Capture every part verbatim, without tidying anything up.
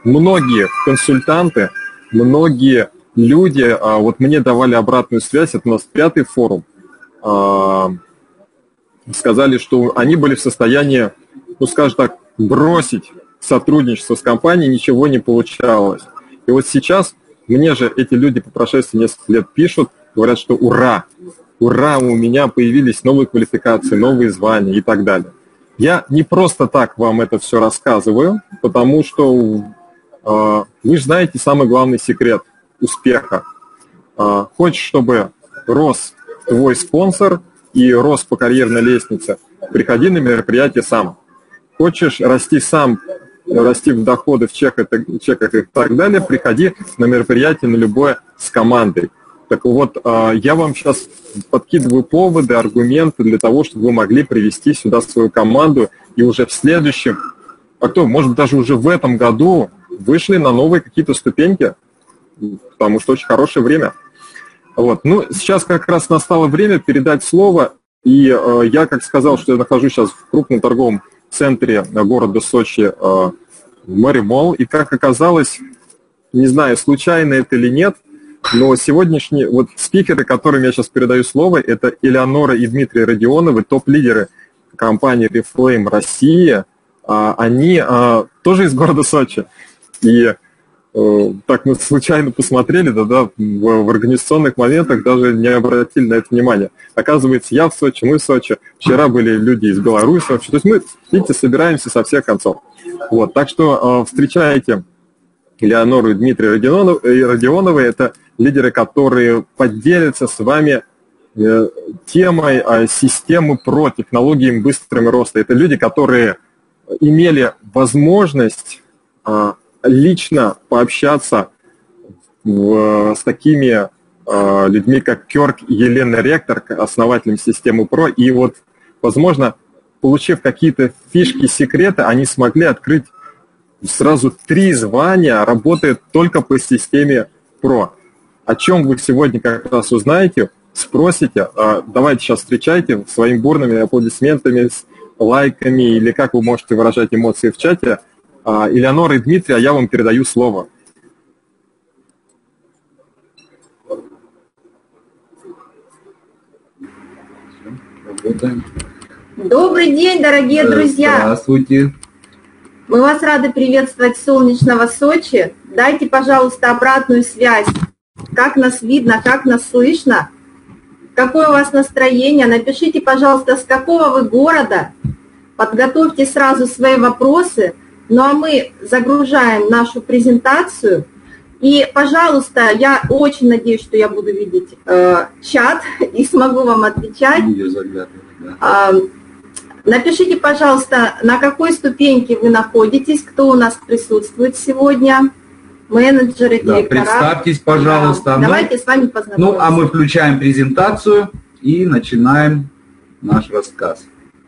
многие консультанты, многие люди, вот мне давали обратную связь, это у нас пятый форум, сказали, что они были в состоянии, ну, скажем так, бросить сотрудничество с компанией, ничего не получалось. И вот сейчас мне же эти люди по прошествии нескольких лет пишут, говорят, что ура, ура, у меня появились новые квалификации, новые звания и так далее. Я не просто так вам это все рассказываю, потому что э, вы же знаете самый главный секрет успеха. Э, хочешь, чтобы рос твой спонсор и рос по карьерной лестнице, приходи на мероприятие сам. Хочешь расти сам, расти в доходы, в чеках, чеках и так далее, приходи на мероприятие на любое с командой. Так вот, я вам сейчас подкидываю поводы, аргументы для того, чтобы вы могли привести сюда свою команду и уже в следующем, а то, может быть, даже уже в этом году вышли на новые какие-то ступеньки, потому что очень хорошее время. Вот. Ну, сейчас как раз настало время передать слово, и э, я, как сказал, что я нахожусь сейчас в крупном торговом центре города Сочи, э, Маримолл, и как оказалось, не знаю, случайно это или нет, но сегодняшние вот спикеры, которым я сейчас передаю слово, это Элеонора и Дмитрий Родионовы, топ-лидеры компании Reflame Россия. Они тоже из города Сочи. И так мы случайно посмотрели, да, да, в, в организационных моментах даже не обратили на это внимание. Оказывается, я в Сочи, мы в Сочи. Вчера были люди из Беларуси. То есть мы, видите, собираемся со всех концов. Вот, так что встречайте Элеонору и Дмитрия Родионовы, это лидеры, которые поделятся с вами темой системы ПРО, технологиями быстрого роста. Это люди, которые имели возможность лично пообщаться в, с такими людьми, как Кёрк и Елена Ректор, основателем системы ПРО, и вот, возможно, получив какие-то фишки, секреты, они смогли открыть сразу три звания, работают только по системе ПРО. О чем вы сегодня как раз узнаете, спросите. Давайте сейчас встречайте своими бурными аплодисментами, лайками или как вы можете выражать эмоции в чате. Элеонора и Дмитрий, а я вам передаю слово. Добрый день, дорогие друзья! Здравствуйте! Мы вас рады приветствовать в солнечного Сочи. Дайте, пожалуйста, обратную связь. Как нас видно, как нас слышно, какое у вас настроение. Напишите, пожалуйста, с какого вы города. Подготовьте сразу свои вопросы. Ну а мы загружаем нашу презентацию. И, пожалуйста, я очень надеюсь, что я буду видеть э, чат и смогу вам отвечать. Э, напишите, пожалуйста, на какой ступеньке вы находитесь, кто у нас присутствует сегодня. Менеджеры, директора. Да, представьтесь, пожалуйста. Да. Давайте с вами познакомимся. Ну, а мы включаем презентацию и начинаем наш рассказ.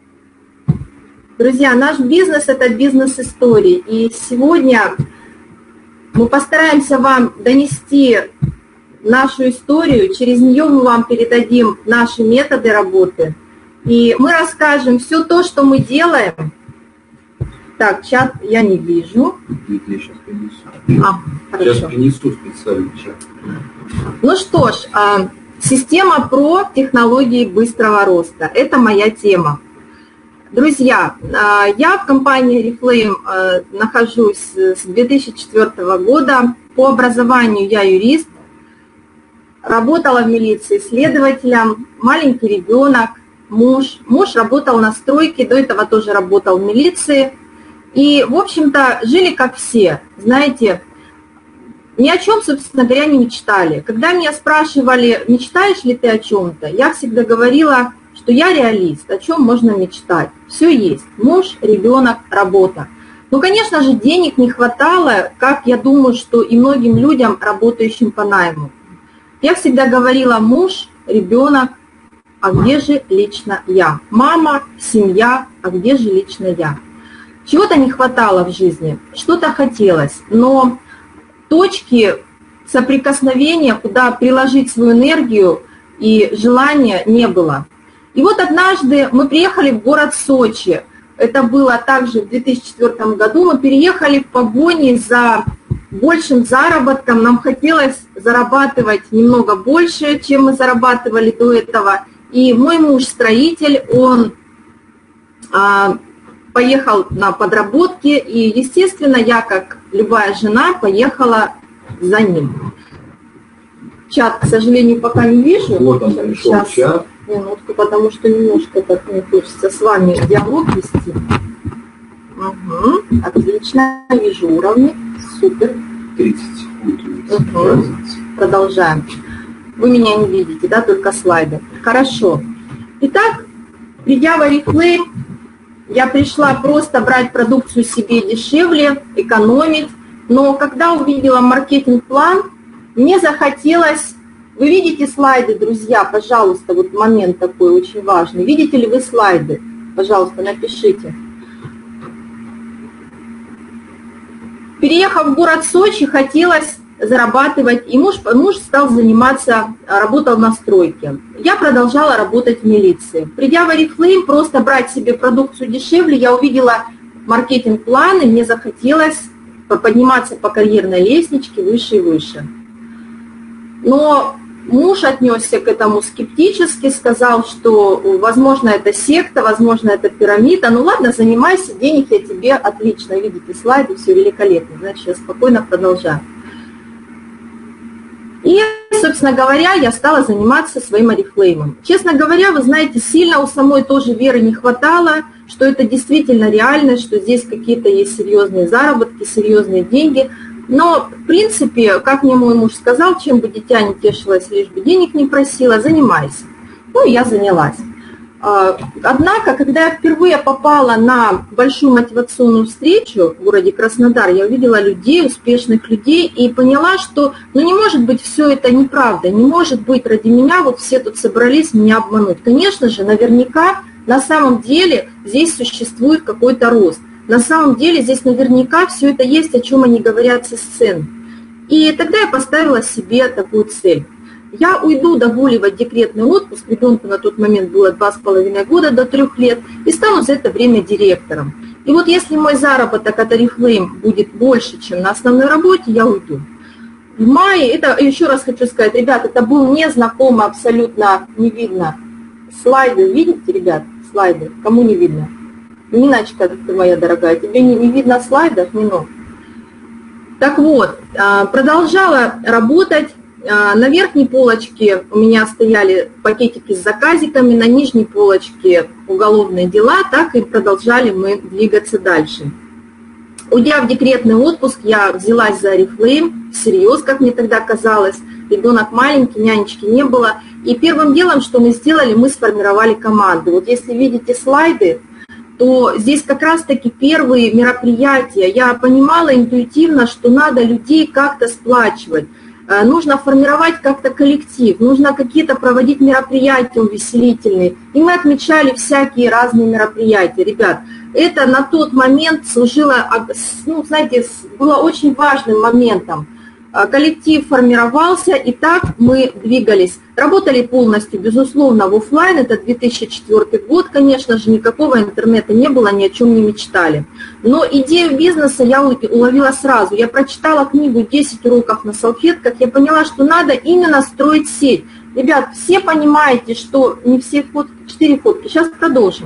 Друзья, наш бизнес – это бизнес истории. И сегодня мы постараемся вам донести нашу историю. Через нее мы вам передадим наши методы работы. И мы расскажем все то, что мы делаем. Так, чат я не вижу. Я сейчас принесу. А, хорошо. Сейчас принесу специально чат. Ну что ж, система ПРО технологии быстрого роста. Это моя тема. Друзья, я в компании Reflame нахожусь с две тысячи четвёртого года. По образованию я юрист. Работала в милиции следователем, маленький ребенок, муж. Муж работал на стройке, до этого тоже работал в милиции. И, в общем-то, жили как все, знаете, ни о чем, собственно говоря, не мечтали. Когда меня спрашивали, мечтаешь ли ты о чем-то, я всегда говорила, что я реалист, о чем можно мечтать. Все есть, муж, ребенок, работа. Ну, конечно же, денег не хватало, как я думаю, что и многим людям, работающим по найму. Я всегда говорила, муж, ребенок, а где же лично я? Мама, семья, а где же лично я? Чего-то не хватало в жизни, что-то хотелось, но точки соприкосновения, куда приложить свою энергию и желание, не было. И вот однажды мы приехали в город Сочи. это было также в две тысячи четвёртом году, мы переехали в погоне за большим заработком. Нам хотелось зарабатывать немного больше, чем мы зарабатывали до этого. И мой муж строитель, он а, поехал на подработки, и, естественно, я, как любая жена, поехала за ним. Чат, к сожалению, пока не вижу. Вот он пришел в чат. Минутку, потому что немножко так мне хочется с вами диалог вести. Угу, отлично, вижу уровни, супер. тридцать секунд. Угу. Продолжаем. Вы меня не видите, да, только слайды. Хорошо. Итак, придя в Oriflame, я пришла просто брать продукцию себе дешевле, экономить, но когда увидела маркетинг-план, мне захотелось... Вы видите слайды, друзья? Пожалуйста, вот момент такой очень важный. Видите ли вы слайды? Пожалуйста, напишите. Переехав в город Сочи, хотелось зарабатывать, и муж, муж стал заниматься, работал на стройке. Я продолжала работать в милиции. Придя в Oriflame, просто брать себе продукцию дешевле, я увидела маркетинг-план, и мне захотелось подниматься по карьерной лестничке выше и выше. Но муж отнесся к этому скептически, сказал, что, возможно, это секта, возможно, это пирамида. Ну ладно, занимайся, денег я тебе, отлично, видите слайды, все великолепно. Значит, я спокойно продолжаю. И, собственно говоря, я стала заниматься своим Oriflame. Честно говоря, вы знаете, сильно у самой тоже веры не хватало, что это действительно реально, что здесь какие-то есть серьезные заработки, серьезные деньги. Но, в принципе, как мне мой муж сказал, чем бы дитя не тешилось, лишь бы денег не просила, занимайся. Ну, и я занялась. Однако, когда я впервые попала на большую мотивационную встречу в городе Краснодар, я увидела людей, успешных людей, и поняла, что ну, не может быть все это неправда, не может быть ради меня, вот все тут собрались меня обмануть. Конечно же, наверняка, на самом деле здесь существует какой-то рост. На самом деле здесь наверняка все это есть, о чем они говорят со сцены. И тогда я поставила себе такую цель. Я уйду догуливать декретный отпуск, ребенку на тот момент было два с половиной года до трех лет, и стану за это время директором. И вот если мой заработок от Oriflame будет больше, чем на основной работе, я уйду. В мае, это еще раз хочу сказать, ребят, это был незнакомый, абсолютно не видно. Слайды, видите, ребят, слайды? Кому не видно? Ниночка, ты моя дорогая, тебе не, не видно слайдов, Нино? Так вот, продолжала работать. На верхней полочке у меня стояли пакетики с заказиками, на нижней полочке уголовные дела, так и продолжали мы двигаться дальше. Уйдя в декретный отпуск, я взялась за Oriflame, всерьез, как мне тогда казалось. Ребенок маленький, нянечки не было. И первым делом, что мы сделали, мы сформировали команду. Вот если видите слайды, то здесь как раз-таки первые мероприятия. Я понимала интуитивно, что надо людей как-то сплачивать. Нужно формировать как-то коллектив, нужно какие-то проводить мероприятия увеселительные. И мы отмечали всякие разные мероприятия. Ребят, это на тот момент служило, ну, знаете, было очень важным моментом. Коллектив формировался, и так мы двигались. Работали полностью, безусловно, в офлайн. Это две тысячи четвёртый год, конечно же, никакого интернета не было, ни о чем не мечтали. Но идею бизнеса я уловила сразу. Я прочитала книгу «десять уроков на салфетках», я поняла, что надо именно строить сеть. Ребят, все понимаете, что не все фотки, четыре фотки, сейчас продолжим.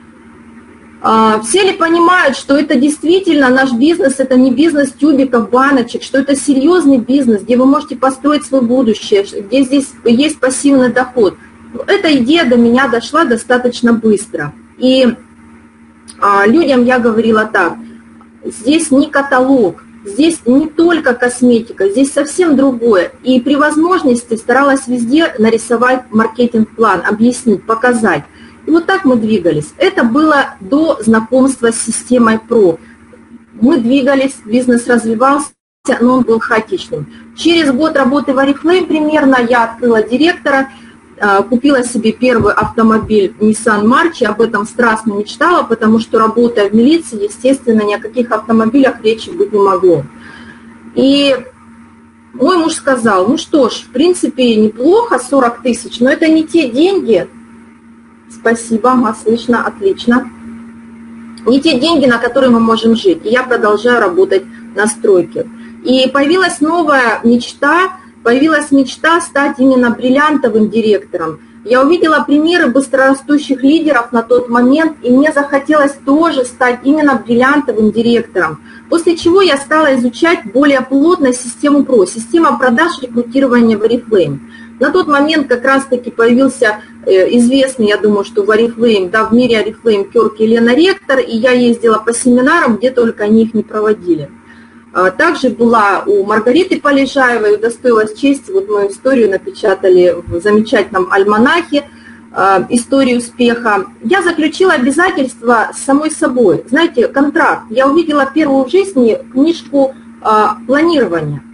Все ли понимают, что это действительно наш бизнес, это не бизнес тюбиков, баночек, что это серьезный бизнес, где вы можете построить свое будущее, где здесь есть пассивный доход? Эта идея до меня дошла достаточно быстро. И а, людям я говорила так, здесь не каталог, здесь не только косметика, здесь совсем другое. И при возможности старалась везде нарисовать маркетинг-план, объяснить, показать. И вот так мы двигались. Это было до знакомства с системой ПРО. Мы двигались, бизнес развивался, но он был хаотичным. Через год работы в Oriflame примерно я открыла директора, купила себе первый автомобиль Nissan March, об этом страстно мечтала, потому что, работая в милиции, естественно, ни о каких автомобилях речи быть не могло. И мой муж сказал, ну что ж, в принципе, неплохо, сорок тысяч, но это не те деньги. Спасибо, ага, слышно, отлично. не те деньги, на которые мы можем жить. И я продолжаю работать на стройке. И появилась новая мечта, появилась мечта стать именно бриллиантовым директором. Я увидела примеры быстрорастущих лидеров на тот момент, и мне захотелось тоже стать именно бриллиантовым директором. После чего я стала изучать более плотно систему ПРО, система продаж рекрутирования в Oriflame. На тот момент как раз-таки появился известный, я думаю, что в Oriflame, да, в мире Oriflame Кёрк Елена Ректор, и я ездила по семинарам, где только они их не проводили. Также была у Маргариты Полежаевой, удостоилась чести, вот мою историю напечатали в замечательном альманахе «История успеха». Я заключила обязательство с самой собой, знаете, контракт. Я увидела первую в жизни книжку планирования.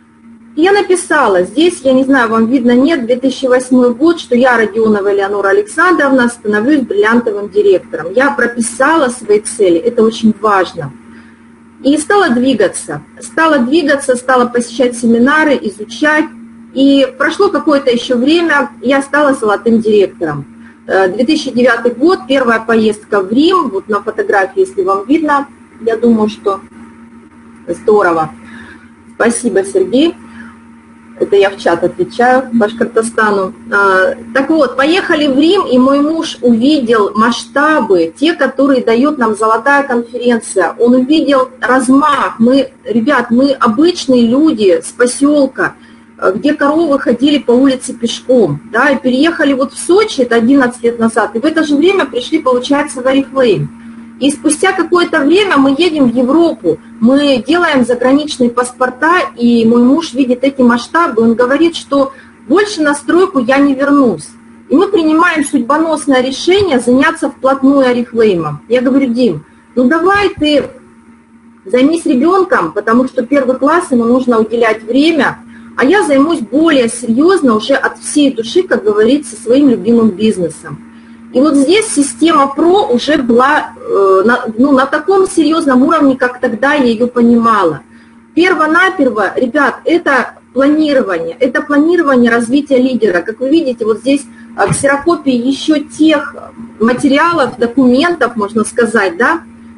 Я написала, здесь, я не знаю, вам видно, нет, две тысячи восьмой год, что я, Родионова Элеонора Александровна, становлюсь бриллиантовым директором. Я прописала свои цели, это очень важно. И стала двигаться, стала двигаться, стала посещать семинары, изучать. И прошло какое-то еще время, я стала золотым директором. две тысячи девятый год, первая поездка в Рим, вот на фотографии, если вам видно, я думаю, что здорово. Спасибо, Сергей. Это я в чат отвечаю, Башкортостану. Так вот, поехали в Рим, и мой муж увидел масштабы, те, которые дает нам золотая конференция. Он увидел размах. Мы, ребят, мы обычные люди с поселка, где коровы ходили по улице пешком, да, и переехали вот в Сочи, это одиннадцать лет назад, и в это же время пришли, получается, в Oriflame. И спустя какое-то время мы едем в Европу, мы делаем заграничные паспорта, и мой муж видит эти масштабы, он говорит, что больше на стройку я не вернусь. И мы принимаем судьбоносное решение заняться вплотную Oriflame. Я говорю, Дим, ну давай ты займись ребенком, потому что первый класс, ему нужно уделять время, а я займусь более серьезно уже от всей души, как говорится, своим любимым бизнесом. И вот здесь система ПРО уже была э, на, ну, на таком серьезном уровне, как тогда я ее понимала. Перво-наперво, ребят, это планирование, это планирование развития лидера. Как вы видите, вот здесь ксерокопии еще тех материалов, документов, можно сказать, да,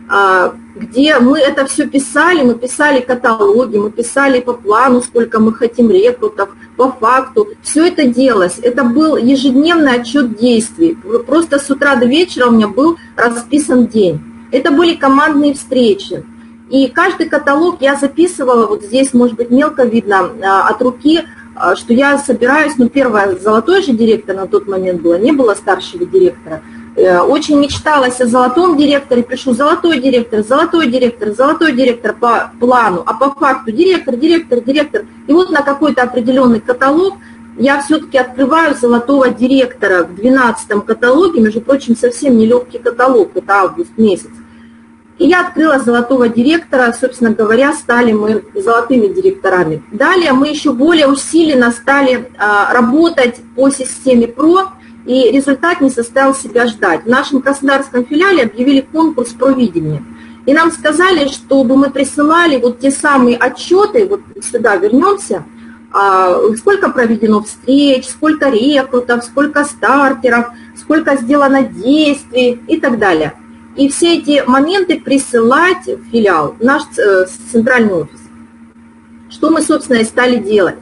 где мы это все писали, мы писали каталоги, мы писали по плану, сколько мы хотим рекрутов, по факту. Все это делалось. Это был ежедневный отчет действий. Просто с утра до вечера у меня был расписан день. Это были командные встречи. И каждый каталог я записывала, вот здесь, может быть, мелко видно от руки, что я собираюсь, ну, первое, золотой же директор на тот момент было, не было старшего директора. Очень мечталась о золотом директоре, пишу золотой директор, золотой директор, золотой директор по плану, а по факту директор, директор, директор. И вот на какой-то определенный каталог я все-таки открываю золотого директора в двенадцатом каталоге, между прочим, совсем нелегкий каталог, это август месяц. И я открыла золотого директора, собственно говоря, стали мы золотыми директорами. Далее мы еще более усиленно стали работать по системе ПРО, и результат не заставил себя ждать. В нашем краснодарском филиале объявили конкурс провидения. И нам сказали, чтобы мы присылали вот те самые отчеты, вот сюда вернемся, сколько проведено встреч, сколько рекрутов, сколько стартеров, сколько сделано действий и так далее. И все эти моменты присылать в филиал, в наш центральный офис. Что мы, собственно, и стали делать.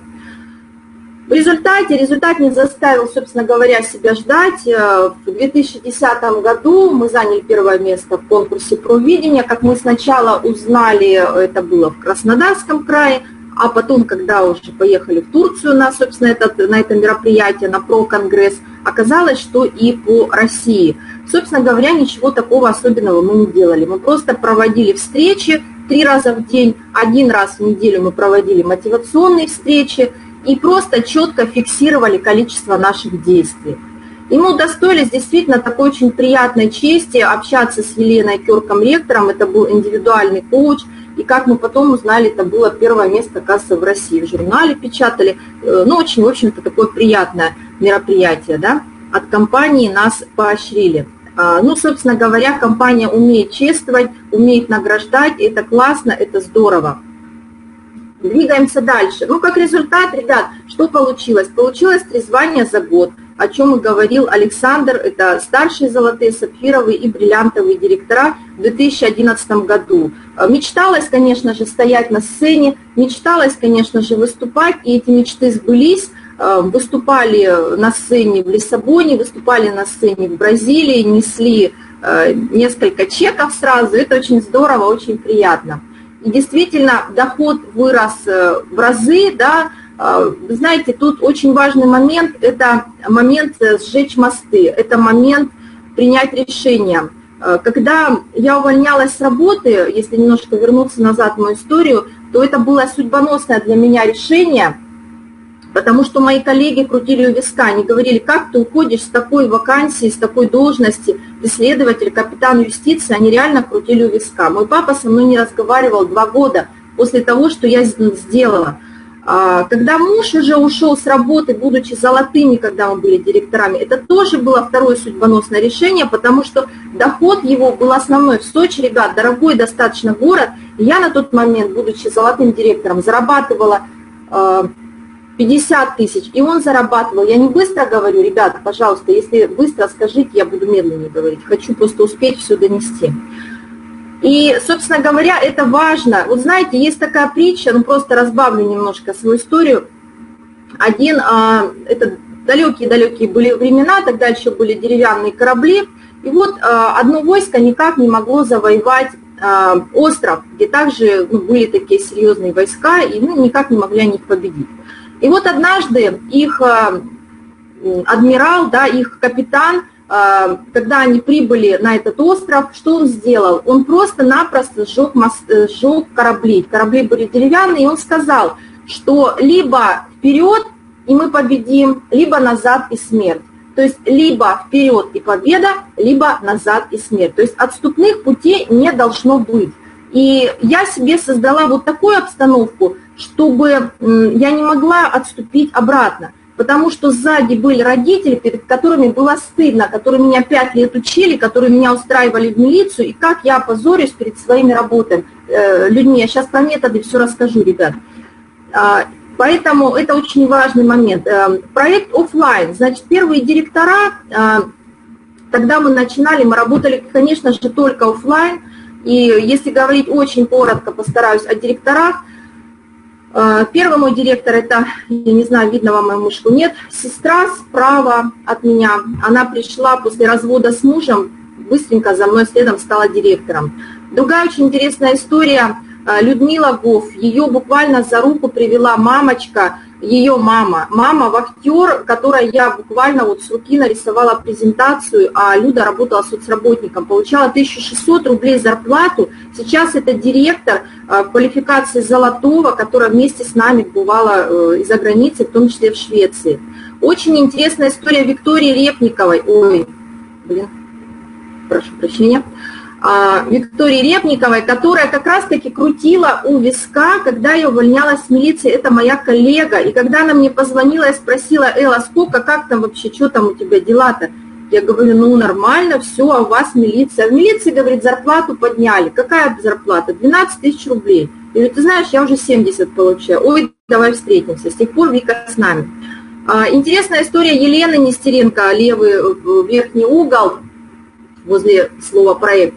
В результате, результат не заставил, собственно говоря, себя ждать. В две тысячи десятом году мы заняли первое место в конкурсе провидения. Как мы сначала узнали, это было в Краснодарском крае, а потом, когда уже поехали в Турцию на, собственно, этот, на это мероприятие, на про-конгресс, оказалось, что и по России. Собственно говоря, ничего такого особенного мы не делали. Мы просто проводили встречи три раза в день, один раз в неделю мы проводили мотивационные встречи, и просто четко фиксировали количество наших действий. И мы удостоились действительно такой очень приятной чести общаться с Еленой Кёрком Ректором, это был индивидуальный коуч, и как мы потом узнали, это было первое место, кажется, в России, в журнале печатали, ну, очень, в общем-то, такое приятное мероприятие, да, от компании нас поощрили. Ну, собственно говоря, компания умеет чествовать, умеет награждать, и это классно, это здорово. Двигаемся дальше. Ну, как результат, ребят, что получилось? Получилось три звания за год. о чем и говорил Александр. Это старшие золотые, сапфировые и бриллиантовые директора в две тысячи одиннадцатом году. Мечталось, конечно же, стоять на сцене, мечталось, конечно же, выступать, и эти мечты сбылись. Выступали на сцене в Лиссабоне, выступали на сцене в Бразилии, несли несколько чеков сразу. Это очень здорово, очень приятно. И действительно, доход вырос в разы, да. Вы знаете, тут очень важный момент – это момент сжечь мосты, это момент принять решение. Когда я увольнялась с работы, если немножко вернуться назад в мою историю, то это было судьбоносное для меня решение, потому что мои коллеги крутили у виска, они говорили, как ты уходишь с такой вакансии, с такой должности, ты следователь, капитан юстиции, они реально крутили у виска. Мой папа со мной не разговаривал два года после того, что я сделала. Когда муж уже ушел с работы, будучи золотыми, когда мы были директорами, это тоже было второе судьбоносное решение, потому что доход его был основной. В Сочи, ребят, дорогой достаточно город, и я на тот момент, будучи золотым директором, зарабатывала пятьдесят тысяч, и он зарабатывал. Я не быстро говорю, ребята, пожалуйста, если быстро скажите, я буду медленнее говорить. Хочу просто успеть все донести. И, собственно говоря, это важно. Вот знаете, есть такая притча, ну просто разбавлю немножко свою историю. Один, это далекие-далекие были времена, тогда еще были деревянные корабли, и вот одно войско никак не могло завоевать остров, где также ну, были такие серьезные войска, и ну, никак не могли они их победить. И вот однажды их адмирал, да, их капитан, когда они прибыли на этот остров, что он сделал? Он просто-напросто сжег, мост, сжег корабли. Корабли были деревянные, и он сказал, что либо вперед, и мы победим, либо назад и смерть. То есть либо вперед и победа, либо назад и смерть. То есть отступных путей не должно быть. И я себе создала вот такую обстановку, чтобы я не могла отступить обратно. Потому что сзади были родители, перед которыми было стыдно, которые меня пять лет учили, которые меня устраивали в милицию, и как я опозорюсь перед своими работами, э, людьми. Я сейчас про методы все расскажу, ребят. А, поэтому это очень важный момент. А, проект офлайн, значит, первые директора, а, тогда мы начинали, мы работали, конечно же, только офлайн. И если говорить очень коротко, постараюсь о директорах. Первый мой директор, это, я не знаю, видно вам мою мышку, нет, сестра справа от меня, она пришла после развода с мужем, быстренько за мной следом стала директором. Другая очень интересная история, Людмила Гоф, ее буквально за руку привела мамочка, ее мама, мама-вахтер, которой я буквально вот с руки нарисовала презентацию, а Люда работала соцработником, получала тысячу шестьсот рублей зарплату, сейчас это директор квалификации золотого, которая вместе с нами бывала из-за границы, в том числе в Швеции. Очень интересная история Виктории Репниковой, ой, блин, прошу прощения, Виктории Репниковой, которая как раз-таки крутила у виска, когда я увольнялась с милиции, это моя коллега. И когда она мне позвонила и спросила, Элла, сколько, как там вообще, что там у тебя дела-то? Я говорю, ну нормально, все, а у вас милиция. В милиции, говорит, зарплату подняли. Какая зарплата? двенадцать тысяч рублей. Я говорю, ты знаешь, я уже семьдесят получаю. Ой, давай встретимся. С тех пор Вика с нами. Интересная история Елены Нестеренко, левый верхний угол, возле слова «проект».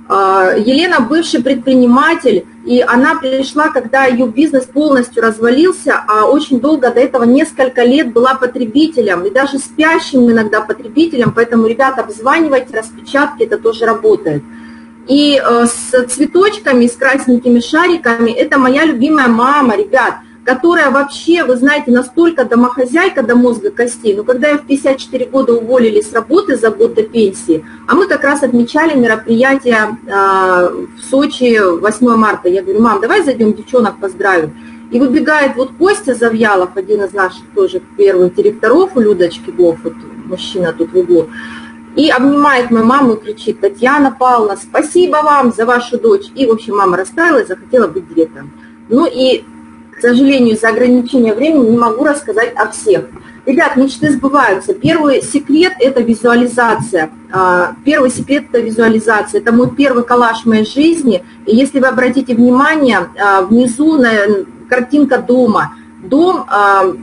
Елена бывший предприниматель, и она пришла, когда ее бизнес полностью развалился, а очень долго до этого, несколько лет была потребителем, и даже спящим иногда потребителем, поэтому, ребята, обзванивайте, распечатки, это тоже работает. И с цветочками, с красненькими шариками, это моя любимая мама, ребят, которая вообще, вы знаете, настолько домохозяйка до мозга костей, но когда ее в пятьдесят четыре года уволили с работы за год до пенсии, а мы как раз отмечали мероприятие в Сочи восьмое марта, я говорю, мам, давай зайдем девчонок поздравим. И выбегает вот Костя Завьялов, один из наших тоже первых директоров у Людочки Гоф, вот мужчина тут в углу, и обнимает мою маму и кричит, Татьяна Павловна, спасибо вам за вашу дочь. И, в общем, мама расстраилась, захотела быть директором. Ну и к сожалению, из-за ограничения времени не могу рассказать о всех. Ребят, мечты сбываются. Первый секрет – это визуализация. Первый секрет – это визуализация. Это мой первый коллаж в моей жизни. И если вы обратите внимание, внизу картинка дома. Дом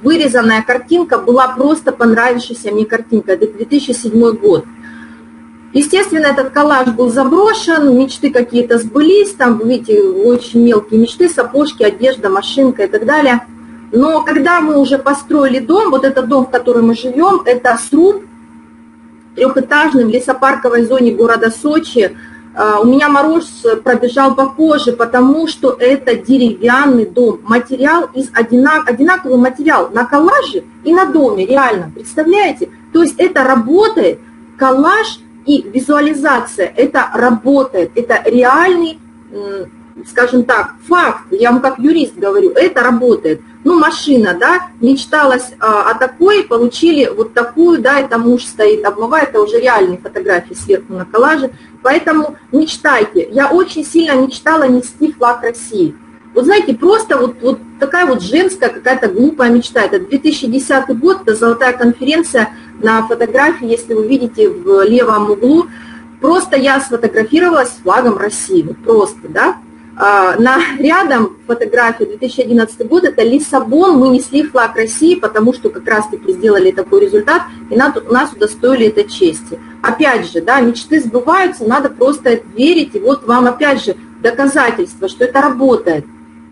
вырезанная картинка была просто понравившаяся мне картинка. Это две тысячи седьмой год. Естественно, этот коллаж был заброшен, мечты какие-то сбылись, там, вы видите, очень мелкие мечты, сапожки, одежда, машинка и так далее. Но когда мы уже построили дом, вот этот дом, в котором мы живем, это сруб трехэтажный в лесопарковой зоне города Сочи. У меня мороз пробежал по коже, потому что это деревянный дом. Материал из одинак... одинаковый материал на коллаже и на доме, реально, представляете? То есть это работает, коллаж и визуализация, это работает, это реальный, скажем так, факт, я вам как юрист говорю, это работает. Ну, машина, да, мечталась а, о такой, получили вот такую, да, это муж стоит, обмывает, это уже реальные фотографии сверху на коллаже, поэтому мечтайте. Я очень сильно мечтала нести флаг России. Вот знаете, просто вот, вот такая вот женская какая-то глупая мечта. Это две тысячи десятый год, это золотая конференция на фотографии, если вы видите в левом углу, просто я сфотографировалась с флагом России, вот просто, да. А, на рядом фотографии две тысячи одиннадцатый год, это Лиссабон, мы несли флаг России, потому что как раз-таки сделали такой результат, и нас, нас удостоили этой чести. Опять же, да, мечты сбываются, надо просто верить, и вот вам опять же доказательство, что это работает.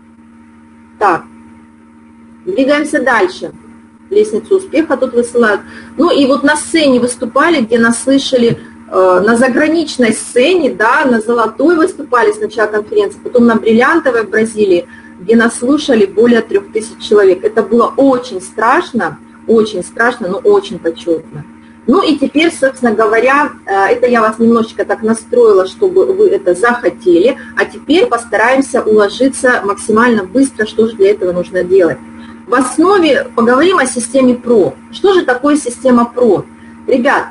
Так, двигаемся дальше. Лестницу успеха тут высылают. Ну и вот на сцене выступали, где нас слышали, э, на заграничной сцене, да, на Золотой выступали сначала конференции, потом на Бриллиантовой в Бразилии, где нас слушали более трех тысяч человек. Это было очень страшно, очень страшно, но очень почетно. Ну и теперь, собственно говоря, это я вас немножечко так настроила, чтобы вы это захотели, а теперь постараемся уложиться максимально быстро, что же для этого нужно делать. В основе поговорим о системе ПРО. Что же такое система ПРО? Ребят,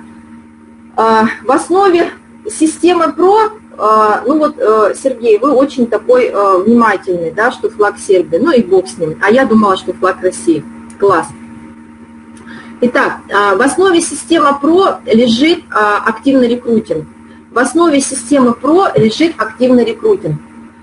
в основе системы ПРО, ну вот, Сергей, вы очень такой внимательный, да, что флаг Сербии, ну и бог с ним, а я думала, что флаг России. Класс. Итак, в основе системы ПРО лежит активный рекрутинг. В основе системы ПРО лежит активный рекрутинг.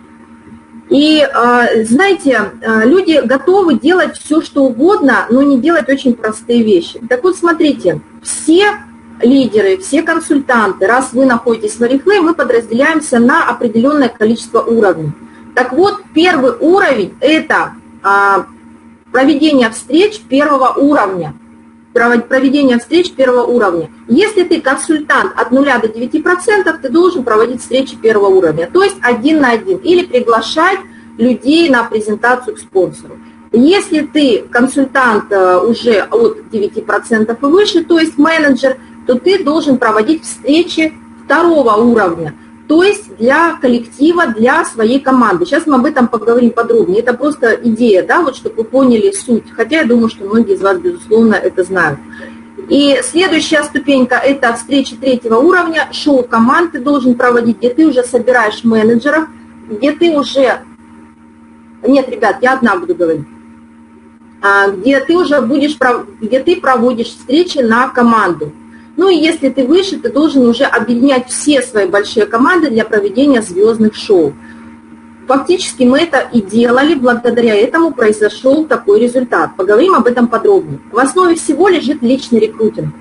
И, знаете, люди готовы делать все, что угодно, но не делать очень простые вещи. Так вот, смотрите, все лидеры, все консультанты, раз вы находитесь в Oriflame, мы подразделяемся на определенное количество уровней. Так вот, первый уровень – это проведение встреч первого уровня. Проведение встреч первого уровня. Если ты консультант от нуля до девяти процентов, ты должен проводить встречи первого уровня, то есть один на один, или приглашать людей на презентацию к спонсору. Если ты консультант уже от девяти процентов и выше, то есть менеджер, то ты должен проводить встречи второго уровня, то есть для коллектива, для своей команды. Сейчас мы об этом поговорим подробнее. Это просто идея, да, вот чтобы вы поняли суть. Хотя я думаю, что многие из вас, безусловно, это знают. И следующая ступенька – это встречи третьего уровня, шоу команд ты должен проводить, где ты уже собираешь менеджеров, где ты уже… Нет, ребят, я одна буду говорить. Где ты уже будешь, где ты проводишь встречи на команду. Ну и если ты выше, ты должен уже объединять все свои большие команды для проведения звездных шоу. Фактически мы это и делали, благодаря этому произошел такой результат. Поговорим об этом подробнее. В основе всего лежит личный рекрутинг.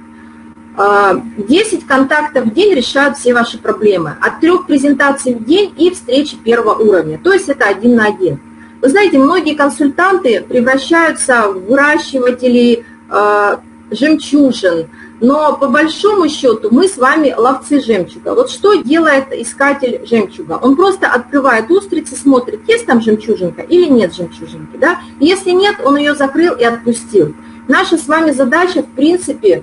десять контактов в день решают все ваши проблемы. От трех презентаций в день и встречи первого уровня. То есть это один на один. Вы знаете, многие консультанты превращаются в выращивателей жемчужин. Но по большому счету мы с вами ловцы жемчуга. Вот что делает искатель жемчуга? Он просто открывает устрицы, смотрит, есть там жемчужинка или нет жемчужинки. Да? Если нет, он ее закрыл и отпустил. Наша с вами задача, в принципе,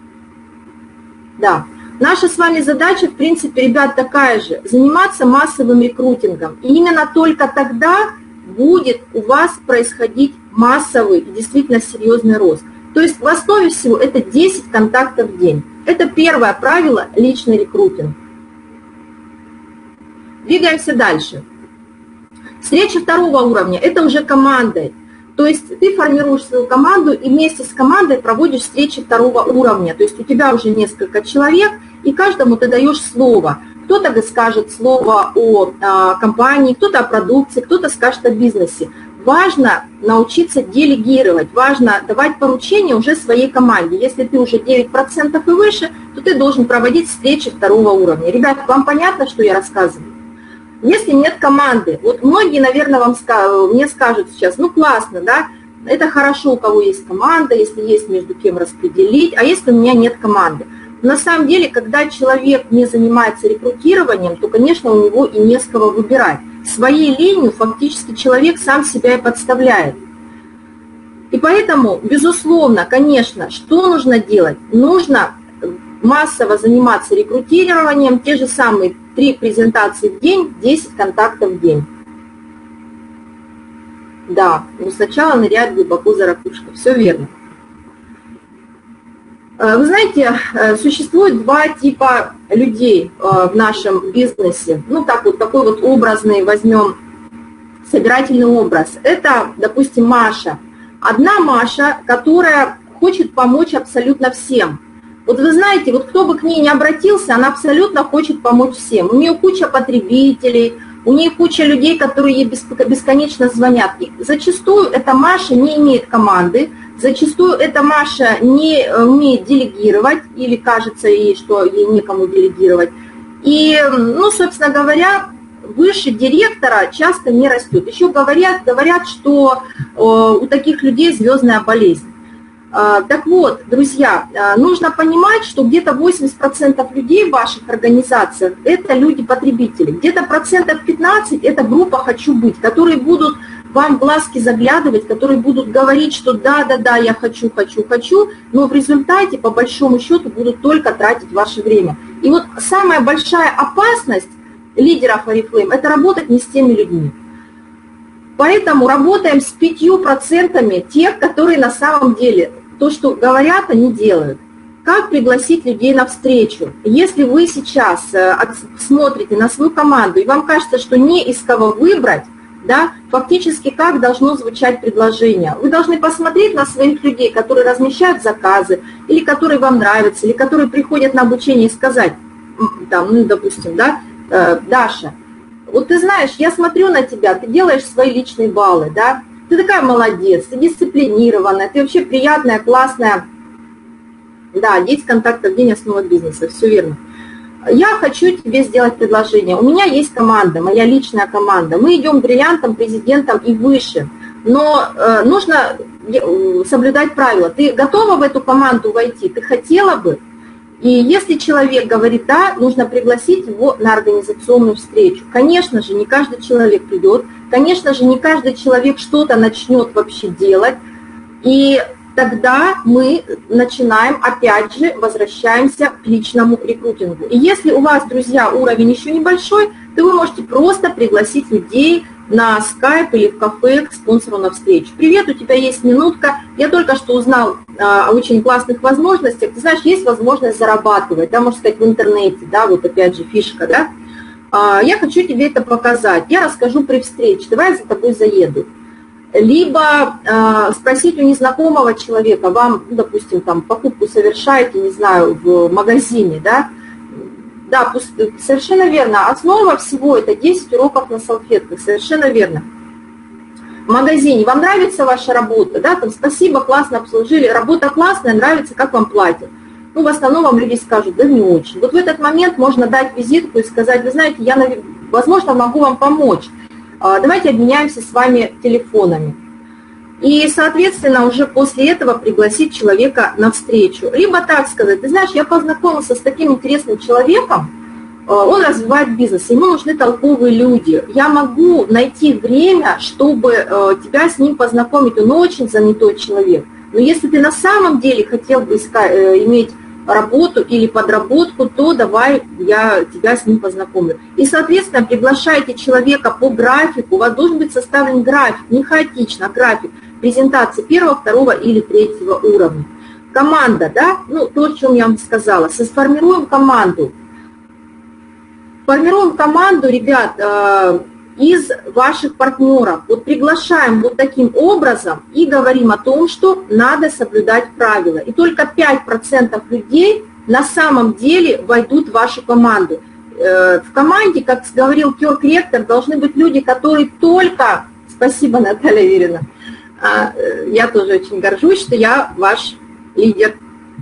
да, наша с вами задача, в принципе, ребят, такая же. Заниматься массовым рекрутингом. И именно только тогда будет у вас происходить массовый и действительно серьезный рост. То есть в основе всего это десять контактов в день. Это первое правило – личный рекрутинг. Двигаемся дальше. Встреча второго уровня – это уже командой. То есть ты формируешь свою команду и вместе с командой проводишь встречи второго уровня. То есть у тебя уже несколько человек, и каждому ты даешь слово. Кто-то скажет слово о компании, кто-то о продукции, кто-то скажет о бизнесе. В важно научиться делегировать, важно давать поручения уже своей команде. Если ты уже девять процентов и выше, то ты должен проводить встречи второго уровня. Ребят, вам понятно, что я рассказываю? Если нет команды, вот многие, наверное, вам скажут, мне скажут сейчас, ну классно, да, это хорошо, у кого есть команда, если есть между кем распределить, а если у меня нет команды. На самом деле, когда человек не занимается рекрутированием, то, конечно, у него и не с кого выбирать. Своей ленью фактически человек сам себя и подставляет. И поэтому, безусловно, конечно, что нужно делать? Нужно массово заниматься рекрутированием, те же самые три презентации в день, десять контактов в день. Да, но сначала ныряет глубоко за ракушкой. Все верно. Вы знаете, существует два типа людей в нашем бизнесе. Ну, так вот, такой вот образный, возьмем собирательный образ. Это, допустим, Маша. Одна Маша, которая хочет помочь абсолютно всем. Вот вы знаете, вот кто бы к ней не обратился, она абсолютно хочет помочь всем. У нее куча потребителей, у нее куча людей, которые ей бесконечно звонят. И зачастую эта Маша не имеет команды, зачастую эта Маша не умеет делегировать, или кажется ей, что ей некому делегировать. И, ну, собственно говоря, выше директора часто не растет. Еще говорят, говорят, что у таких людей звездная болезнь. Так вот, друзья, нужно понимать, что где-то восемьдесят процентов людей в ваших организациях – это люди-потребители. Где-то процентов пятнадцать – это группа «хочу быть», которые будут вам в глазки заглядывать, которые будут говорить, что да-да-да, я хочу, хочу, хочу, но в результате, по большому счету, будут только тратить ваше время. И вот самая большая опасность лидеров Oriflame – это работать не с теми людьми. Поэтому работаем с пятью процентами тех, которые на самом деле то, что говорят, они делают. Как пригласить людей на встречу? Если вы сейчас смотрите на свою команду, и вам кажется, что не из кого выбрать, да, фактически как должно звучать предложение? Вы должны посмотреть на своих людей, которые размещают заказы, или которые вам нравятся, или которые приходят на обучение и сказать, там, ну, допустим, да, Даша, вот ты знаешь, я смотрю на тебя, ты делаешь свои личные баллы, да, ты такая молодец, ты дисциплинированная, ты вообще приятная, классная. Да, десять контактов в день, основа бизнеса, все верно. Я хочу тебе сделать предложение. У меня есть команда, моя личная команда. Мы идем бриллиантом, президентом и выше. Но э, нужно соблюдать правила. Ты готова в эту команду войти? Ты хотела бы? И если человек говорит «да», нужно пригласить его на организационную встречу. Конечно же, не каждый человек придет, конечно же, не каждый человек что-то начнет вообще делать. И тогда мы начинаем, опять же, возвращаемся к личному рекрутингу. И если у вас, друзья, уровень еще небольшой, то вы можете просто пригласить людей на скайп или в кафе к спонсору на встречу. Привет, у тебя есть минутка. Я только что узнал о очень классных возможностях. Ты знаешь, есть возможность зарабатывать, да, можно сказать, в интернете, да, вот опять же фишка, да. Я хочу тебе это показать. Я расскажу при встрече. Давай я за тобой заеду. Либо э, спросить у незнакомого человека, вам, допустим, там покупку совершаете, не знаю, в магазине, да, да, совершенно верно, основа всего это десять уроков на салфетках, совершенно верно. В магазине, вам нравится ваша работа, да, там спасибо, классно обслужили, работа классная, нравится, как вам платят. Ну, в основном вам люди скажут, да не очень. Вот в этот момент можно дать визитку и сказать, вы знаете, я, возможно, могу вам помочь. Давайте обменяемся с вами телефонами. И, соответственно, уже после этого пригласить человека на встречу. Либо так сказать, ты знаешь, я познакомился с таким интересным человеком, он развивает бизнес, ему нужны толковые люди. Я могу найти время, чтобы тебя с ним познакомить, он очень занятой человек. Но если ты на самом деле хотел бы искать, иметь работу или подработку, то давай я тебя с ним познакомлю. И, соответственно, приглашайте человека по графику, у вас должен быть составлен график, не хаотично, а график презентации первого, второго или третьего уровня. Команда, да, ну, то, о чем я вам сказала, сформируем команду. Формируем команду, ребят, из ваших партнеров. Вот приглашаем вот таким образом и говорим о том, что надо соблюдать правила. И только пять процентов людей на самом деле войдут в вашу команду. В команде, как говорил Кёрк Ректор, должны быть люди, которые только Спасибо, Наталья Юрьевна. Я тоже очень горжусь, что я ваш лидер.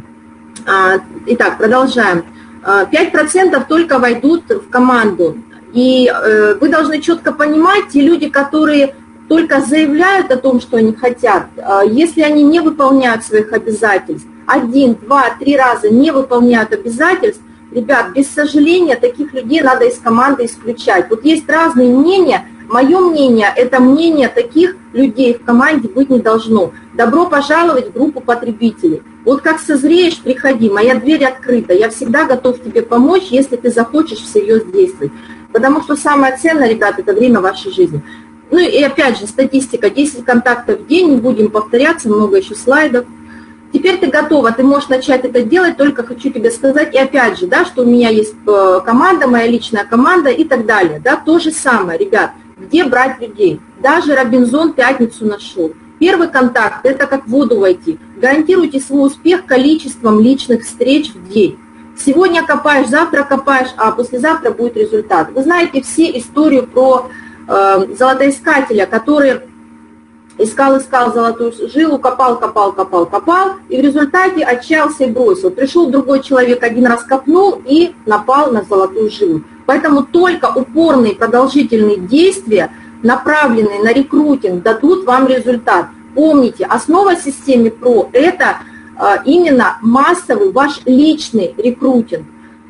Итак, продолжаем. пять процентов только войдут в команду. И вы должны четко понимать, те люди, которые только заявляют о том, что они хотят, если они не выполняют своих обязательств, один, два, три раза не выполняют обязательств, ребят, без сожаления, таких людей надо из команды исключать. Вот есть разные мнения. Мое мнение, это мнение таких людей в команде быть не должно. Добро пожаловать в группу потребителей. Вот как созреешь, приходи, моя дверь открыта. Я всегда готов тебе помочь, если ты захочешь всерьез действовать. Потому что самое ценное, ребят, это время вашей жизни. Ну и опять же, статистика, десять контактов в день, не будем повторяться, много еще слайдов. Теперь ты готова, ты можешь начать это делать, только хочу тебе сказать, и опять же, да, что у меня есть команда, моя личная команда и так далее. Да, то же самое, ребят, где брать людей? Даже Робинзон пятницу нашел. Первый контакт – это как в воду войти. Гарантируйте свой успех количеством личных встреч в день. Сегодня копаешь, завтра копаешь, а послезавтра будет результат. Вы знаете все историю про э, золотоискателя, который искал, искал золотую жилу, копал, копал, копал, копал, и в результате отчаялся и бросил. Пришел другой человек, один раз копнул и напал на золотую жилу. Поэтому только упорные продолжительные действия, направленные на рекрутинг, дадут вам результат. Помните, основа системы ПРО – это именно массовый ваш личный рекрутинг.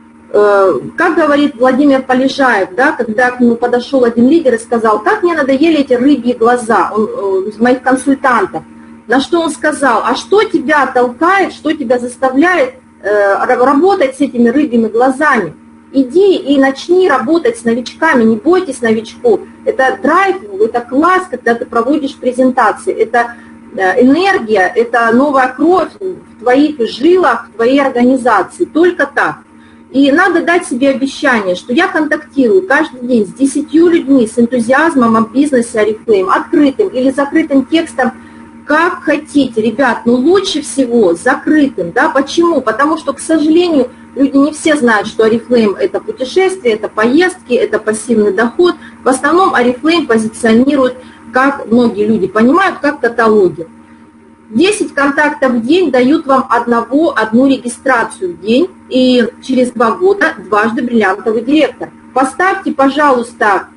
Как говорит Владимир Полежаев, да, когда к нему подошел один лидер и сказал, как мне надоели эти рыбьи глаза он, из моих консультантов. На что он сказал, а что тебя толкает, что тебя заставляет э, работать с этими рыбьими глазами? Иди и начни работать с новичками, не бойтесь новичков. Это драйв, это класс, когда ты проводишь презентации, это энергия, это новая кровь в твоих жилах, в твоей организации, только так. И надо дать себе обещание, что я контактирую каждый день с десятью людьми с энтузиазмом о бизнесе Oriflame, открытым или закрытым текстом, как хотите, ребят, но лучше всего закрытым, да, почему? Потому что, к сожалению, люди не все знают, что Oriflame – это путешествие, это поездки, это пассивный доход. В основном Oriflame позиционирует, как многие люди понимают, как каталоги. десять контактов в день дают вам одного, одну регистрацию в день, и через два года дважды бриллиантовый директор. Поставьте, пожалуйста,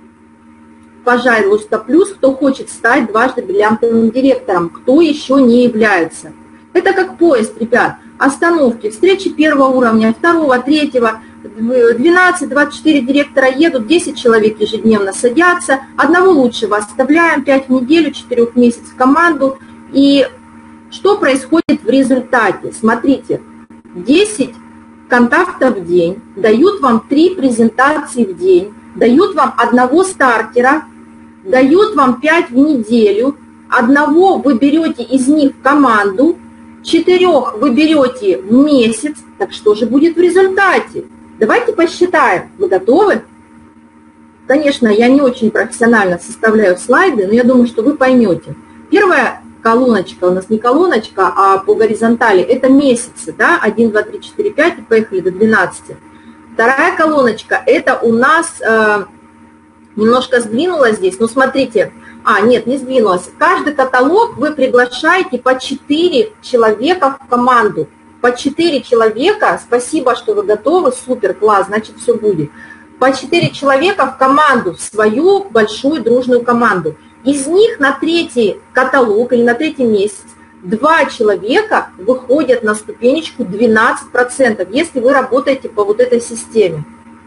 пожалуйста, плюс, кто хочет стать дважды бриллиантовым директором, кто еще не является. Это как поезд, ребят. Остановки, встречи первого уровня, второго, третьего, двенадцать-двадцать четыре директора едут, десять человек ежедневно садятся, одного лучшего оставляем, пять в неделю, четыре в месяц в команду. И что происходит в результате? Смотрите, десять контактов в день дают вам три презентации в день, дают вам одного стартера, дают вам пять в неделю, одного вы берете из них в команду, четырех вы берете в месяц. Так что же будет в результате? Давайте посчитаем. Вы готовы? Конечно, я не очень профессионально составляю слайды, но я думаю, что вы поймете. Первая колоночка, у нас не колоночка, а по горизонтали, это месяцы, да, один, два, три, четыре, пять, и поехали до двенадцати. Вторая колоночка, это у нас э, немножко сдвинулась здесь, но смотрите, а, нет, не сдвинулась. Каждый каталог вы приглашаете по четыре человека в команду. По четыре человека, спасибо, что вы готовы, супер, класс, значит, все будет. По четыре человека в команду, в свою большую дружную команду. Из них на третий каталог или на третий месяц два человека выходят на ступенечку двенадцать процентов, если вы работаете по вот этой системе.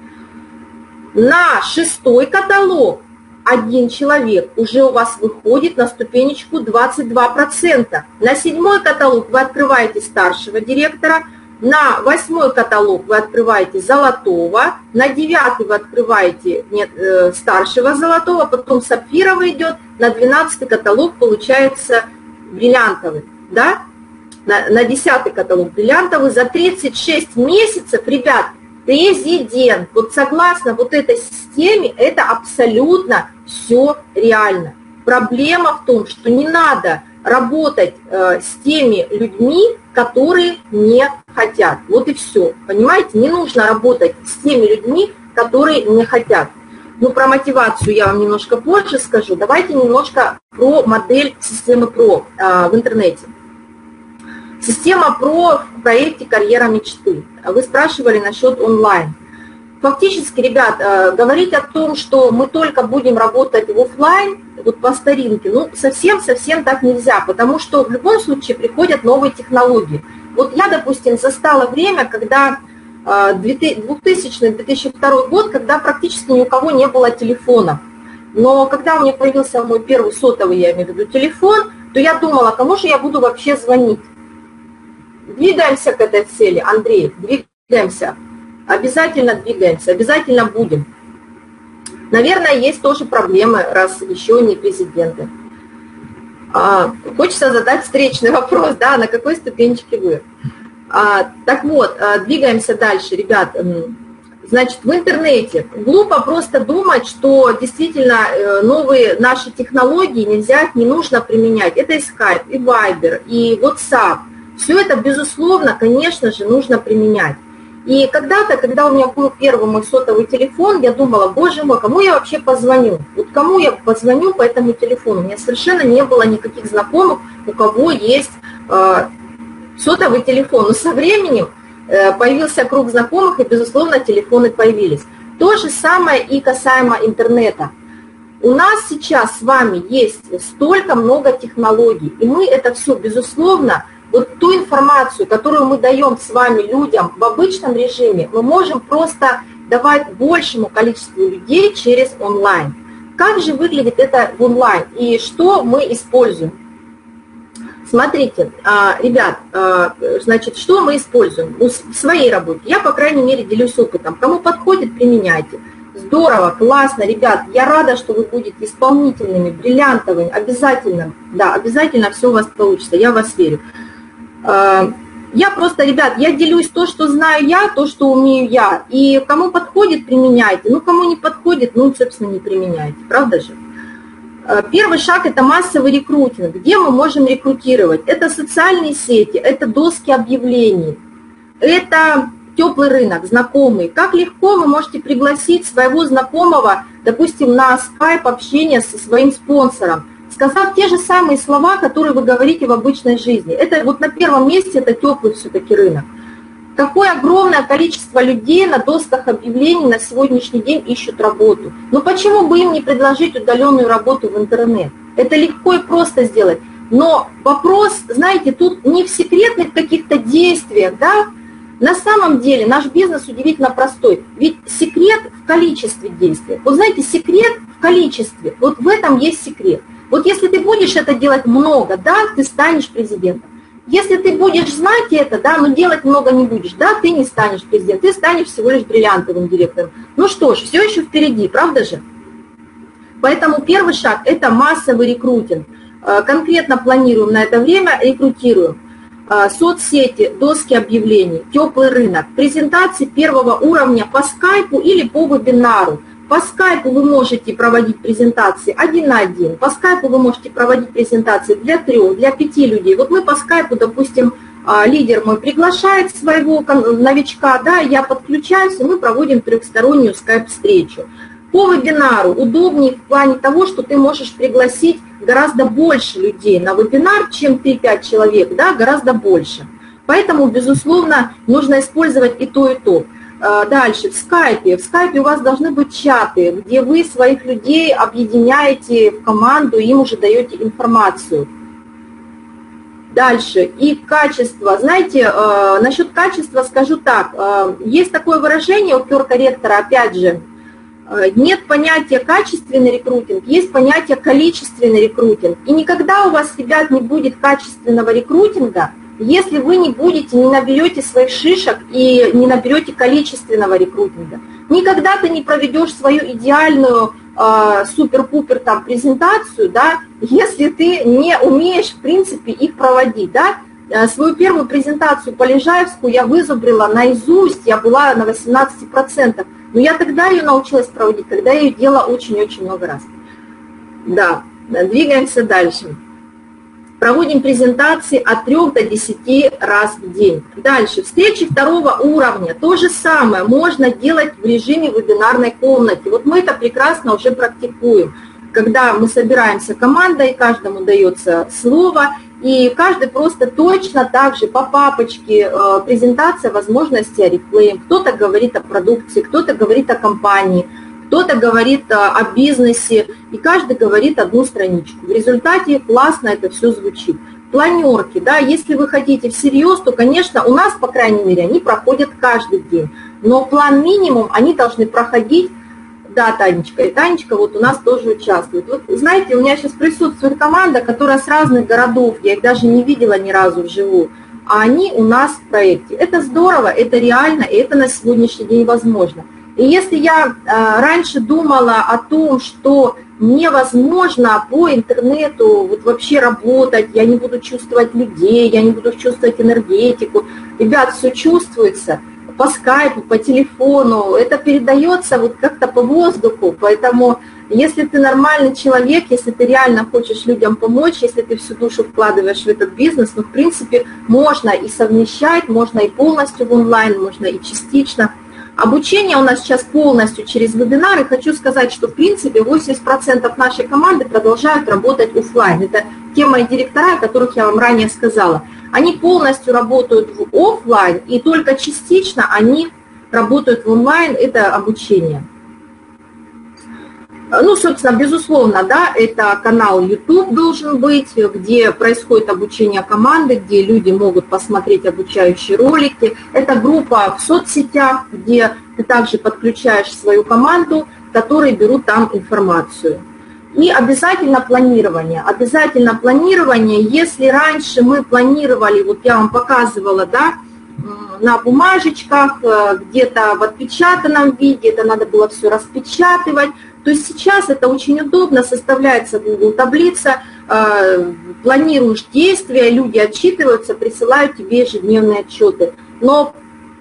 На шестой каталог один человек уже у вас выходит на ступенечку двадцать два процента. На седьмой каталог вы открываете старшего директора, на восьмой каталог вы открываете золотого, на девятый вы открываете нет, э, старшего золотого, потом сапфировый идет, на двенадцатый каталог получается бриллиантовый, да? На, на десятый каталог бриллиантовый. За тридцать шесть месяцев, ребят, президент. Вот согласно вот этой системе, это абсолютно все реально. Проблема в том, что не надо работать э, с теми людьми, которые не хотят. Вот и все. Понимаете, не нужно работать с теми людьми, которые не хотят. Ну, про мотивацию я вам немножко позже скажу. Давайте немножко про модель системы ПРО а, в интернете. Система ПРО в проекте «Карьера мечты». Вы спрашивали насчет онлайн. Фактически, ребят, говорить о том, что мы только будем работать в офлайн, вот по старинке, ну, совсем-совсем так нельзя, потому что в любом случае приходят новые технологии. Вот я, допустим, застала время, когда двухтысячный — две тысячи второй год, когда практически ни у кого не было телефона. Но когда у меня появился мой первый сотовый, я имею в виду телефон, то я думала, кому же я буду вообще звонить. Двигаемся к этой цели, Андрей, двигаемся. Обязательно двигаемся, обязательно будем. Наверное, есть тоже проблемы, раз еще не президенты. А, хочется задать встречный вопрос, да, на какой ступенечке вы? А, так вот, двигаемся дальше, ребят. Значит, в интернете глупо просто думать, что действительно новые наши технологии нельзя, их не нужно применять. Это и Skype, и Viber, и WhatsApp. Все это, безусловно, конечно же, нужно применять. И когда-то, когда у меня был первый мой сотовый телефон, я думала, боже мой, кому я вообще позвоню? Вот кому я позвоню по этому телефону? У меня совершенно не было никаких знакомых, у кого есть э, сотовый телефон. Но со временем э, появился круг знакомых, и, безусловно, телефоны появились. То же самое и касаемо интернета. У нас сейчас с вами есть столько много технологий, и мы это все, безусловно, вот ту информацию, которую мы даем с вами людям в обычном режиме, мы можем просто давать большему количеству людей через онлайн. Как же выглядит это в онлайн и что мы используем? Смотрите, ребят, значит, что мы используем в своей работе? Я, по крайней мере, делюсь опытом. Кому подходит, применяйте. Здорово, классно, ребят, я рада, что вы будете исполнительными, бриллиантовыми, обязательно, да, обязательно все у вас получится, я в вас верю. Я просто, ребят, я делюсь то, что знаю я, то, что умею я. И кому подходит, применяйте. Ну, кому не подходит, ну, собственно, не применяйте. Правда же? Первый шаг – это массовый рекрутинг. Где мы можем рекрутировать? Это социальные сети, это доски объявлений, это теплый рынок, знакомый. Как легко вы можете пригласить своего знакомого, допустим, на скайп общение со своим спонсором, сказав те же самые слова, которые вы говорите в обычной жизни. Это вот на первом месте это теплый все-таки рынок. Какое огромное количество людей на досках объявлений на сегодняшний день ищут работу. Но почему бы им не предложить удаленную работу в интернет? Это легко и просто сделать. Но вопрос, знаете, тут не в секретных каких-то действиях, да? На самом деле наш бизнес удивительно простой. Ведь секрет в количестве действий. Вот знаете, секрет в количестве. Вот в этом есть секрет. Вот если ты будешь это делать много, да, ты станешь президентом. Если ты будешь знать это, да, но делать много не будешь, да, ты не станешь президентом, ты станешь всего лишь бриллиантовым директором. Ну что ж, все еще впереди, правда же? Поэтому первый шаг – это массовый рекрутинг. Конкретно планируем на это время, рекрутируем. Соцсети, доски объявлений, теплый рынок, презентации первого уровня по скайпу или по вебинару. По скайпу вы можете проводить презентации один на один, по скайпу вы можете проводить презентации для трех, для пяти людей. Вот мы по скайпу, допустим, лидер мой приглашает своего новичка, да, я подключаюсь, и мы проводим трехстороннюю скайп-встречу. По вебинару удобнее в плане того, что ты можешь пригласить гораздо больше людей на вебинар, чем три-пять человек, да, гораздо больше. Поэтому, безусловно, нужно использовать и то, и то. Дальше, в скайпе. В скайпе у вас должны быть чаты, где вы своих людей объединяете в команду, им уже даете информацию. Дальше, и качество. Знаете, насчет качества скажу так. Есть такое выражение у пиар-корректора, опять же, нет понятия качественный рекрутинг, есть понятие количественный рекрутинг. И никогда у вас, ребят, не будет качественного рекрутинга, если вы не будете, не наберете своих шишек и не наберете количественного рекрутинга. Никогда ты не проведешь свою идеальную э, супер-пупер там презентацию, да, если ты не умеешь, в принципе, их проводить, да. Свою первую презентацию по Лежаевску я вызубрила наизусть, я была на восемнадцати процентах. Но я тогда ее научилась проводить, когда я ее делала очень-очень много раз. Да, двигаемся дальше. Проводим презентации от трёх до десяти раз в день. Дальше, встречи второго уровня. То же самое можно делать в режиме вебинарной комнаты. Вот мы это прекрасно уже практикуем. Когда мы собираемся командой, каждому дается слово, и каждый просто точно так же по папочке э, презентация возможностей Oriflame. Кто-то говорит о продукции, кто-то говорит о компании, кто-то говорит о бизнесе, и каждый говорит одну страничку. В результате классно это все звучит. Планерки, да, если вы хотите всерьез, то, конечно, у нас, по крайней мере, они проходят каждый день. Но план минимум они должны проходить, да, Танечка, и Танечка вот у нас тоже участвует. Вот, знаете, у меня сейчас присутствует команда, которая с разных городов, я их даже не видела ни разу вживую, а они у нас в проекте. Это здорово, это реально, и это на сегодняшний день возможно. И если я а, раньше думала о том, что невозможно по интернету вот вообще работать, я не буду чувствовать людей, я не буду чувствовать энергетику, ребят, все чувствуется по скайпу, по телефону, это передается вот как-то по воздуху, поэтому если ты нормальный человек, если ты реально хочешь людям помочь, если ты всю душу вкладываешь в этот бизнес, ну, в принципе, можно и совмещать, можно и полностью в онлайн, можно и частично. Обучение у нас сейчас полностью через вебинары. Хочу сказать, что в принципе восемьдесят процентов нашей команды продолжают работать офлайн. Это те мои директора, о которых я вам ранее сказала. Они полностью работают в офлайн, и только частично они работают в онлайн. Это обучение. Ну, собственно, безусловно, да, это канал YouTube должен быть, где происходит обучение команды, где люди могут посмотреть обучающие ролики. Это группа в соцсетях, где ты также подключаешь свою команду, которые берут там информацию. И обязательно планирование. Обязательно планирование. Если раньше мы планировали, вот я вам показывала, да, на бумажечках, где-то в отпечатанном виде, это надо было все распечатывать, то есть сейчас это очень удобно, составляется Google таблица, э, планируешь действия, люди отчитываются, присылают тебе ежедневные отчеты. Но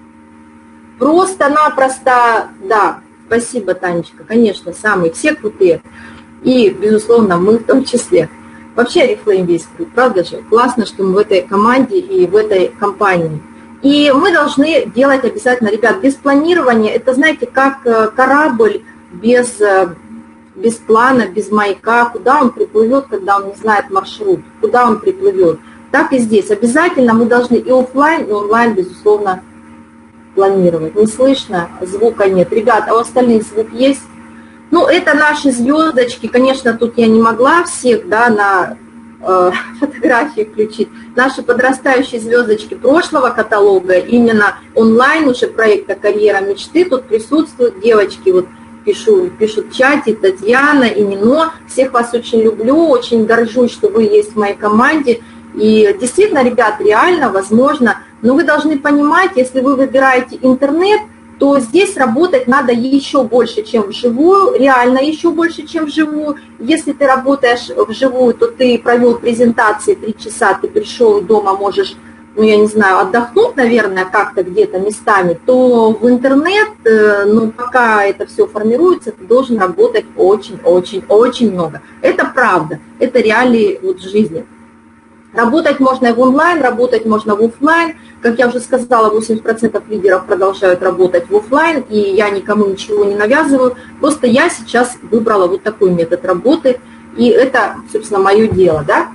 просто-напросто, да, спасибо, Танечка, конечно, самые, все крутые. И, безусловно, мы в том числе. Вообще Oriflame весь крут, правда же? Классно, что мы в этой команде и в этой компании. И мы должны делать обязательно, ребят, без планирования, это, знаете, как корабль, без, без плана, без маяка, куда он приплывет, когда он не знает маршрут, куда он приплывет. Так и здесь. Обязательно мы должны и офлайн, и онлайн, безусловно, планировать. Не слышно, звука нет. Ребята, а у остальных звук есть? Ну, это наши звездочки. Конечно, тут я не могла всех, да, на э, фотографии включить. Наши подрастающие звездочки прошлого каталога, именно онлайн уже проекта «Карьера мечты». Тут присутствуют девочки, вот, Пишу, пишут в чате, Татьяна и Нино. Всех вас очень люблю, очень горжусь, что вы есть в моей команде. И действительно, ребят, реально, возможно, но вы должны понимать, если вы выбираете интернет, то здесь работать надо еще больше, чем вживую, реально еще больше, чем вживую. Если ты работаешь вживую, то ты провел презентации три часа, ты пришел и дома можешь, ну, я не знаю, отдохнуть, наверное, как-то где-то местами, то в интернет, ну, пока это все формируется, ты должен работать очень-очень-очень много. Это правда, это реалии вот жизни. Работать можно и в онлайн, работать можно в офлайн. Как я уже сказала, восемьдесят процентов лидеров продолжают работать в офлайн, и я никому ничего не навязываю. Просто я сейчас выбрала вот такой метод работы, и это, собственно, мое дело, да.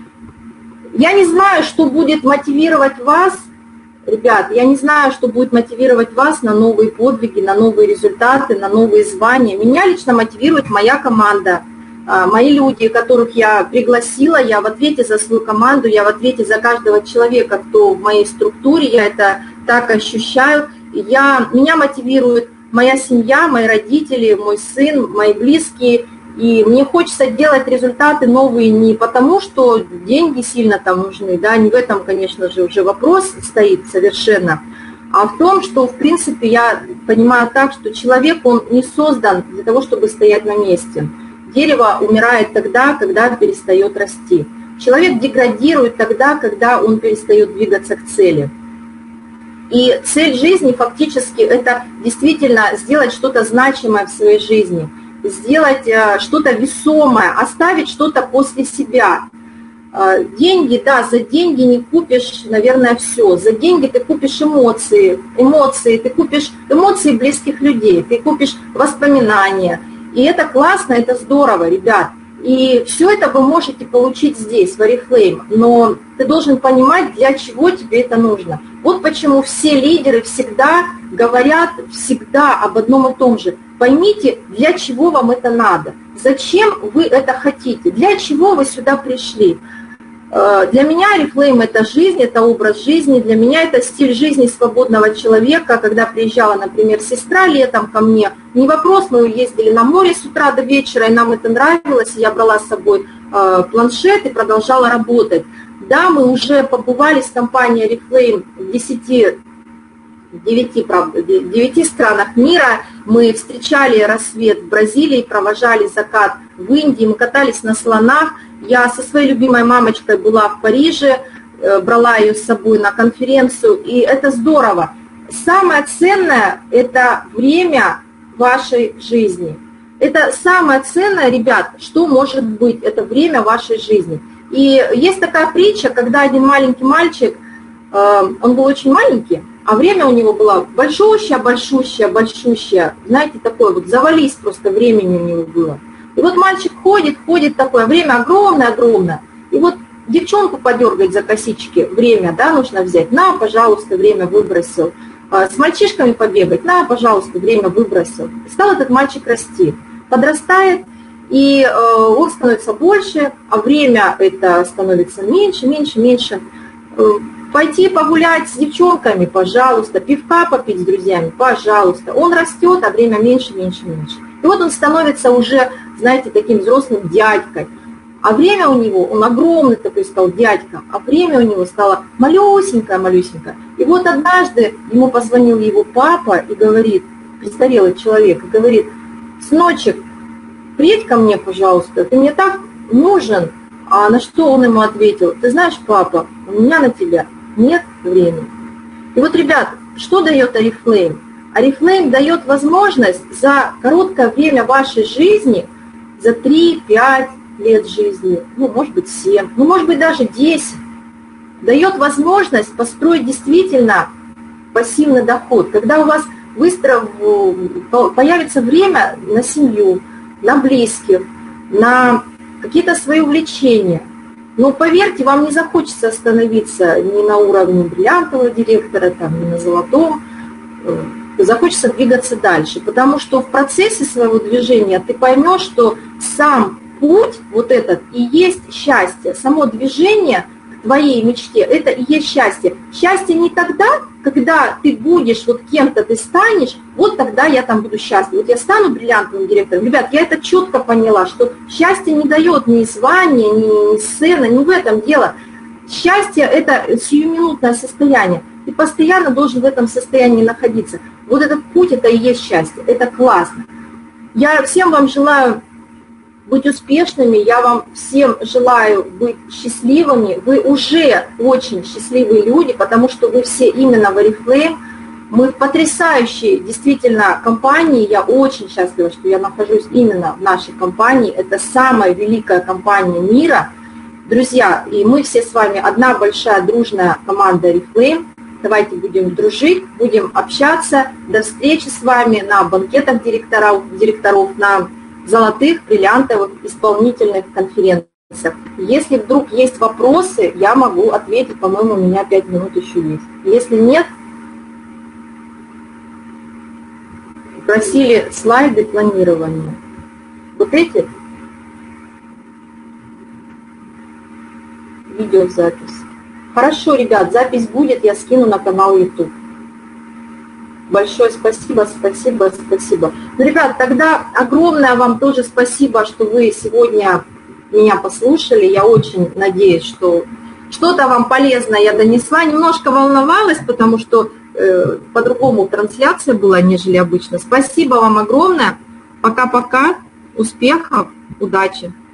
Я не знаю, что будет мотивировать вас, ребят, я не знаю, что будет мотивировать вас на новые подвиги, на новые результаты, на новые звания. Меня лично мотивирует моя команда, мои люди, которых я пригласила, я в ответе за свою команду, я в ответе за каждого человека, кто в моей структуре, я это так ощущаю. Я, меня мотивирует моя семья, мои родители, мой сын, мои близкие. И мне хочется делать результаты новые не потому, что деньги сильно там нужны, да, не в этом, конечно же, уже вопрос стоит совершенно, а в том, что, в принципе, я понимаю так, что человек, он не создан для того, чтобы стоять на месте. Дерево умирает тогда, когда перестает расти. Человек деградирует тогда, когда он перестает двигаться к цели. И цель жизни фактически это действительно сделать что-то значимое в своей жизни, сделать что-то весомое, оставить что-то после себя. Деньги, да, за деньги не купишь, наверное, все. За деньги ты купишь эмоции, эмоции, ты купишь эмоции близких людей, ты купишь воспоминания. И это классно, это здорово, ребят. И все это вы можете получить здесь, в Oriflame. Но ты должен понимать, для чего тебе это нужно. Вот почему все лидеры всегда говорят всегда об одном и том же. Поймите, для чего вам это надо. Зачем вы это хотите? Для чего вы сюда пришли? Для меня Oriflame – это жизнь, это образ жизни, для меня это стиль жизни свободного человека. Когда приезжала, например, сестра летом ко мне, не вопрос, мы ездили на море с утра до вечера, и нам это нравилось, я брала с собой планшет и продолжала работать. Да, мы уже побывали с компанией Oriflame в десяти, девяти, правда, девяти странах мира, мы встречали рассвет в Бразилии, провожали закат в Индии, мы катались на слонах. Я со своей любимой мамочкой была в Париже, брала ее с собой на конференцию, и это здорово. Самое ценное – это время вашей жизни. Это самое ценное, ребят, что может быть, это время вашей жизни. И есть такая притча, когда один маленький мальчик, он был очень маленький, а время у него было большущее, большущее, большущее. Знаете, такое вот завались просто времени у него было. И вот мальчик ходит, ходит такое, время огромное, огромное. И вот девчонку подергать за косички, время, да, нужно взять. На, пожалуйста, время выбросил. С мальчишками побегать, на, пожалуйста, время выбросил. И стал этот мальчик расти. Подрастает, и он становится больше, а время это становится меньше, меньше, меньше. Пойти погулять с девчонками, пожалуйста, пивка попить с друзьями, пожалуйста. Он растет, а время меньше, меньше, меньше. И вот он становится уже, знаете, таким взрослым дядькой. А время у него, он огромный такой стал дядька, а время у него стало малюсенькое-малюсенькое. И вот однажды ему позвонил его папа и говорит, престарелый человек, и говорит: сыночек, приедь ко мне, пожалуйста, ты мне так нужен. А на что он ему ответил: ты знаешь, папа, у меня на тебя нет времени. И вот, ребят, что дает Oriflame? Oriflame дает возможность за короткое время вашей жизни, за три-пять лет жизни, ну, может быть, семь, ну, может быть, даже десять, дает возможность построить действительно пассивный доход, когда у вас быстро появится время на семью, на близких, на какие-то свои увлечения. Но поверьте, вам не захочется остановиться ни на уровне бриллиантового директора, там, ни на золотом, захочется двигаться дальше, потому что в процессе своего движения ты поймешь, что сам путь вот этот и есть счастье, само движение к твоей мечте, это и есть счастье. Счастье не тогда, когда ты будешь, вот кем-то ты станешь, вот тогда я там буду счастлив. Вот я стану бриллиантовым директором. Ребят, я это четко поняла, что счастье не дает ни звания, ни сцена, не в этом дело. Счастье – это сиюминутное состояние. Ты постоянно должен в этом состоянии находиться. Вот этот путь – это и есть счастье. Это классно. Я всем вам желаю быть успешными, я вам всем желаю быть счастливыми. Вы уже очень счастливые люди, потому что вы все именно в Oriflame. Мы в потрясающей действительно компании. Я очень счастлива, что я нахожусь именно в нашей компании. Это самая великая компания мира. Друзья, и мы все с вами одна большая дружная команда Oriflame. Давайте будем дружить, будем общаться. До встречи с вами на банкетах директоров, директоров на золотых, бриллиантовых, исполнительных конференциях. Если вдруг есть вопросы, я могу ответить. По-моему, у меня пять минут еще есть. Если нет, просили слайды планирования. Вот эти видеозапись. Хорошо, ребят, запись будет, я скину на канал YouTube. Большое спасибо, спасибо, спасибо. Ну, ребят, тогда огромное вам тоже спасибо, что вы сегодня меня послушали. Я очень надеюсь, что что-то вам полезное я донесла. Немножко волновалась, потому что э, по-другому трансляция была, нежели обычно. Спасибо вам огромное. Пока-пока. Успехов, удачи.